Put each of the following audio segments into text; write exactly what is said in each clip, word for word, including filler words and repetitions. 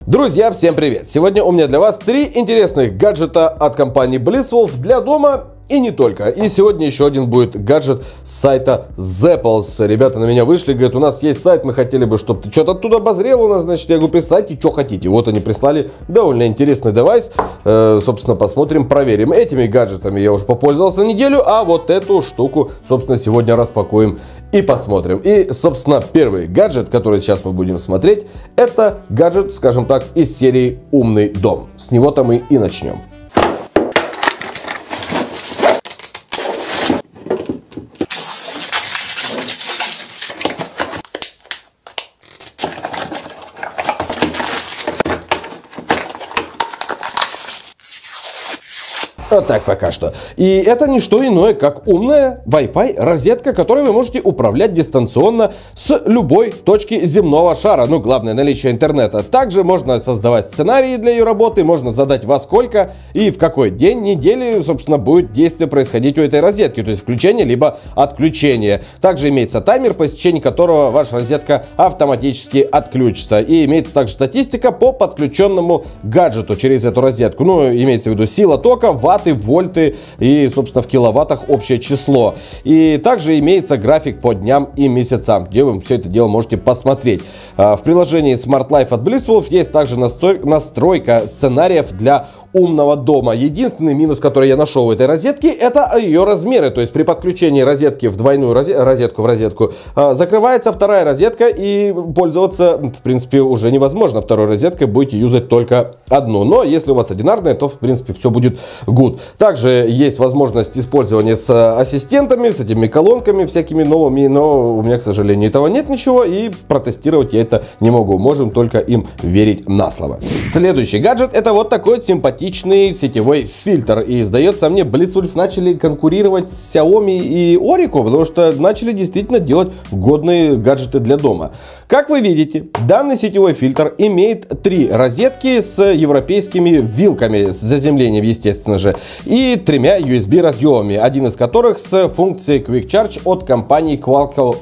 Друзья, всем привет! Сегодня у меня для вас три интересных гаджета от компании Blitzwolf для дома и не только. И сегодня еще один будет гаджет с сайта Zappos. Ребята на меня вышли, говорят, у нас есть сайт, мы хотели бы, чтобы ты что-то оттуда обозрел у нас, значит, я говорю, прислайте, что хотите. Вот они прислали довольно интересный девайс. Э, собственно, посмотрим, проверим. Этими гаджетами я уже попользовался неделю, а вот эту штуку, собственно, сегодня распакуем и посмотрим. И, собственно, первый гаджет, который сейчас мы будем смотреть, это гаджет, скажем так, из серии «Умный дом». С него-то мы и начнем. Вот так пока что. И это не что иное, как умная Wi-Fi розетка, которой вы можете управлять дистанционно с любой точки земного шара. Ну, главное, наличие интернета. Также можно создавать сценарии для ее работы, можно задать во сколько и в какой день недели, собственно, будет действие происходить у этой розетки. То есть включение либо отключение. Также имеется таймер, по истечении которого ваша розетка автоматически отключится. И имеется также статистика по подключенному гаджету через эту розетку. Ну, имеется в виду сила тока, ватт, вольты и, собственно, в киловаттах общее число. И также имеется график по дням и месяцам, где вы все это дело можете посмотреть. В приложении Smart Life от Blitzwolf есть также настройка сценариев для умного дома. Единственный минус, который я нашел в этой розетке, это ее размеры. То есть при подключении розетки в двойную розетку в розетку закрывается вторая розетка и пользоваться, в принципе, уже невозможно. Второй розеткой будете юзать только одну. Но если у вас одинарная, то, в принципе, все будет good. Также есть возможность использования с ассистентами, с этими колонками всякими новыми, но у меня, к сожалению, этого нет ничего, и протестировать я это не могу. Можем только им верить на слово. Следующий гаджет — это вот такой симпатичный сетевой фильтр. И, сдается мне, Blitzwolf начали конкурировать с Xiaomi и Orico, потому что начали действительно делать годные гаджеты для дома. Как вы видите, данный сетевой фильтр имеет три розетки с европейскими вилками, с заземлением, естественно же, и тремя ю эс би разъемами, один из которых с функцией Quick Charge от компании Qualcomm.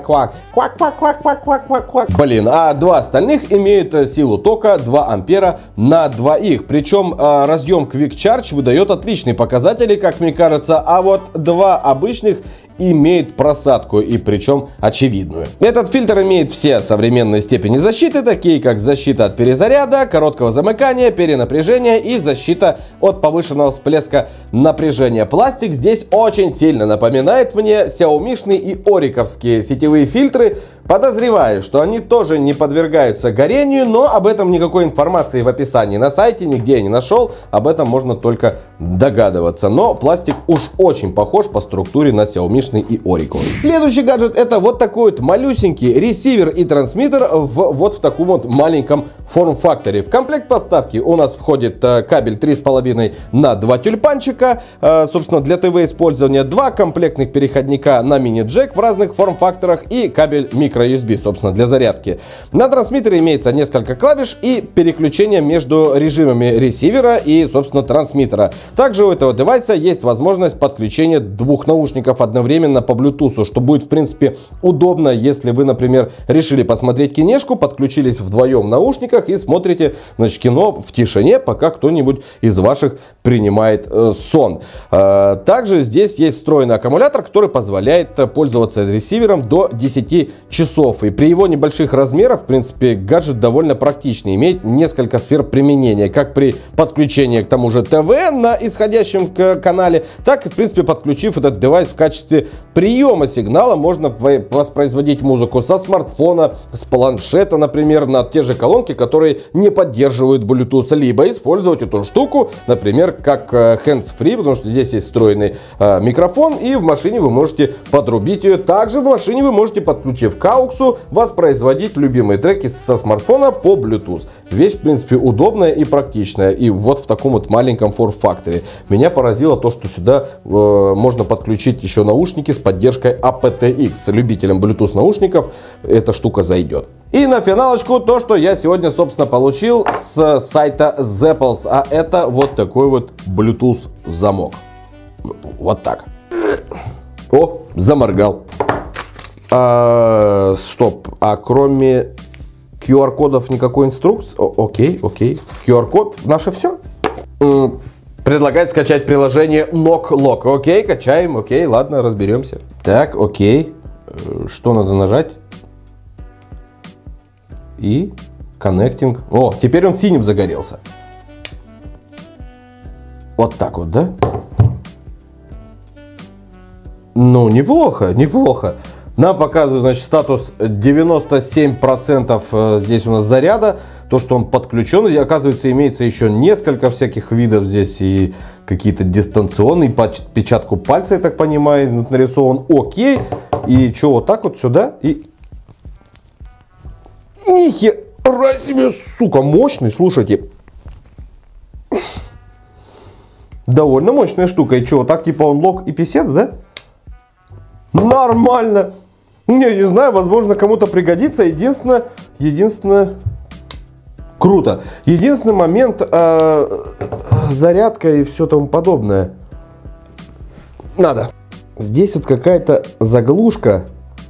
Блин, а два остальных имеют силу тока два ампера на двоих. Причем разъем Quick Charge выдает отличные показатели, как мне кажется, а вот два обычных имеет просадку, и причем очевидную. Этот фильтр имеет все современные степени защиты, такие как защита от перезаряда, короткого замыкания, перенапряжения и защита от повышенного всплеска напряжения. Пластик здесь очень сильно напоминает мне Xiaomi-шные и Orico-вские сетевые фильтры. Подозреваю, что они тоже не подвергаются горению, но об этом никакой информации в описании на сайте нигде я не нашел. Об этом можно только догадываться. Но пластик уж очень похож по структуре на Xiaomi и Orico. Следующий гаджет — это вот такой вот малюсенький ресивер и трансмиттер в вот в таком вот маленьком форм-факторе. В комплект поставки у нас входит кабель три с половиной на два тюльпанчика, собственно, для ТВ использования, два комплектных переходника на мини-джек в разных форм-факторах и кабель микро ю эс би, собственно, для зарядки. На трансмиттере имеется несколько клавиш и переключение между режимами ресивера и, собственно, трансмиттера. Также у этого девайса есть возможность подключения двух наушников одновременно по Bluetooth, что будет, в принципе, удобно, если вы, например, решили посмотреть кинешку, подключились вдвоем в наушниках и смотрите, значит, кино в тишине, пока кто-нибудь из ваших принимает э, сон. Э, также здесь есть встроенный аккумулятор, который позволяет пользоваться ресивером до десяти часов. И при его небольших размерах, в принципе, гаджет довольно практичный. Имеет несколько сфер применения. Как при подключении к тому же ТВ на исходящем канале, так и, в принципе, подключив этот девайс в качестве приема сигнала, можно воспроизводить музыку со смартфона, с планшета, например, на те же колонки, которые не поддерживают Bluetooth. Либо использовать эту штуку, например, как hands-free, потому что здесь есть встроенный э, микрофон, и в машине вы можете подрубить ее. Также в машине вы можете, подключив к ауксу, воспроизводить любимые треки со смартфона по Bluetooth. Вещь, в принципе, удобная и практичная. И вот в таком вот маленьком форм-факторе. Меня поразило то, что сюда э, можно подключить еще наушники с поддержкой эй пи ти экс. Любителям Bluetooth наушников эта штука зайдет. И на финалочку то, что я сегодня, собственно, получил с сайта Zappos. А это вот такой вот Bluetooth замок. Вот так. О, заморгал. А, стоп, а кроме ку ар-кодов, никакой инструкции. О, окей, окей. ку ар-код наше все. Предлагает скачать приложение NockLock. Окей, качаем, окей, ладно, разберемся. Так, окей. Что надо нажать? И Connecting. О, теперь он синим загорелся. Вот так вот, да? Ну, неплохо, неплохо. Нам показывает, значит, статус девяносто семь процентов здесь у нас заряда. То, что он подключен. И, оказывается, имеется еще несколько всяких видов здесь. И какие-то дистанционные, печатку пальца, я так понимаю, нарисован. Окей. И что, вот так вот сюда. И... Нихера себе, сука, мощный, слушайте. Довольно мощная штука. И что, вот так типа он лог и писец, да? Нормально. Не, не знаю, возможно, кому-то пригодится. Единственное, единственное, круто. Единственный момент, э, зарядка и все тому подобное. Надо. Здесь вот какая-то заглушка.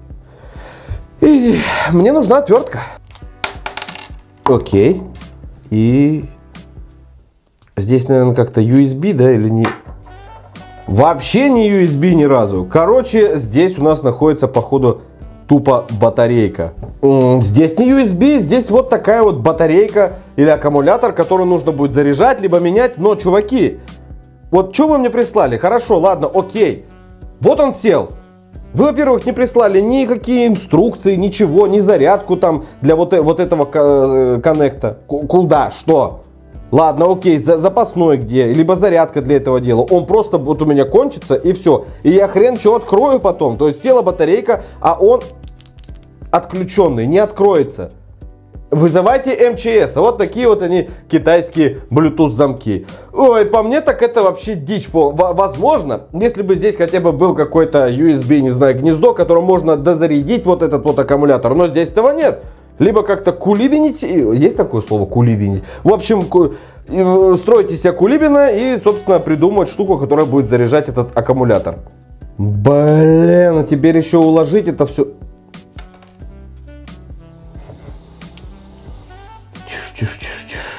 И мне нужна отвертка. Окей. И здесь, наверное, как-то ю эс би, да, или не... Вообще не ю эс би ни разу. Короче, здесь у нас находится, походу, тупо батарейка. Здесь не ю эс би, здесь вот такая вот батарейка или аккумулятор, который нужно будет заряжать, либо менять. Но, чуваки, вот что вы мне прислали? Хорошо, ладно, окей. Вот он сел. Вы, во-первых, не прислали никакие инструкции, ничего, ни зарядку там для вот, вот этого коннекта. Куда? Что? Ладно, окей, за, запасной где, либо зарядка для этого дела. Он просто вот у меня кончится и все. И я хрен что открою потом. То есть села батарейка, а он отключенный, не откроется. Вызывайте эм че эс. Вот такие вот они, китайские Bluetooth замки. Ой, по мне так это вообще дичь. Возможно, если бы здесь хотя бы был какой-то ю эс би, не знаю, гнездо, которым можно дозарядить вот этот вот аккумулятор. Но здесь этого нет. Либо как-то кулибинить, есть такое слово кулибинить? В общем, строите себе кулибина и, собственно, придумать штуку, которая будет заряжать этот аккумулятор. Блин, а теперь еще уложить это все. Тише, тише, тише, тише.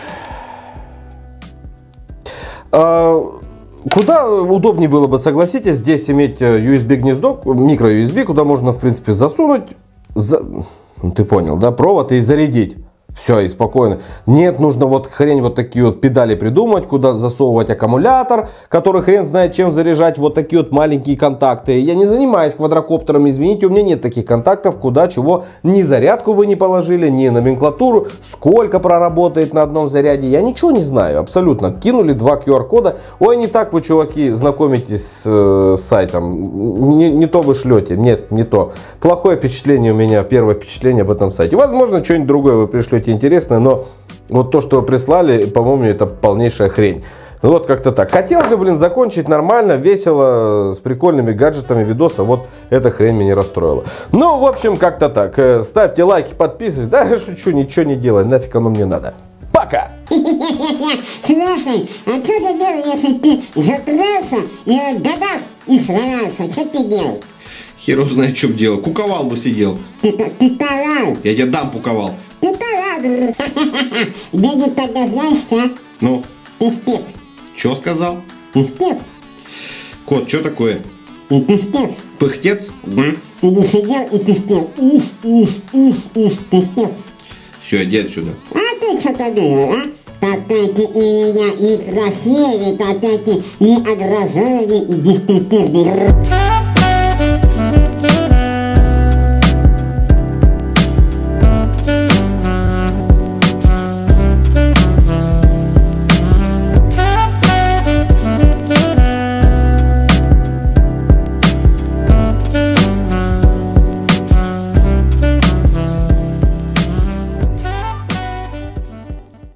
А, куда удобнее было бы, согласитесь, здесь иметь ю эс би гнездо, микро ю эс би, куда можно, в принципе, засунуть. За... Ну, ты понял, да? Провод и зарядить. Все, и спокойно. Нет, нужно вот хрень вот такие вот педали придумать, куда засовывать аккумулятор, который хрен знает чем заряжать. Вот такие вот маленькие контакты. Я не занимаюсь квадрокоптером, извините, у меня нет таких контактов, куда чего. Ни зарядку вы не положили, ни номенклатуру. Сколько проработает на одном заряде, я ничего не знаю, абсолютно. Кинули два ку ар-кода. Ой, не так вы, чуваки, знакомитесь с, э, с сайтом. Не, не то вы шлете. Нет, не то. Плохое впечатление у меня, первое впечатление об этом сайте. Возможно, что-нибудь другое вы пришлете интересное, но вот то, что вы прислали, по-моему, это полнейшая хрень. Вот как-то так. Хотел же, блин, закончить нормально, весело, с прикольными гаджетами видоса. Вот эта хрень меня не расстроила. Ну, в общем, как-то так. Ставьте лайки, подписывайтесь. Да, я шучу, ничего не делай, нафиг оно мне надо. Пока! Слушай, а что ты делаешь, если ты закрылся и отгадав и сломался? Что ты делал? Хер знает, что бы делал. Куковал бы сидел. Ты куковал. Я тебе дам куковал. Ну то ладно. Дядя тогда знаешь, а? Ну? Пиздец. Что сказал? Пиздец. Кот, что такое? И пиздец. Пыхтец? Да. Ты не сидел и пиздец. Иш, иш, иш, иш, пиздец. Все, иди отсюда. А ты что-то думал, а? Какой ты и меня и красивый, какой ты и образованный, и беспрекурный.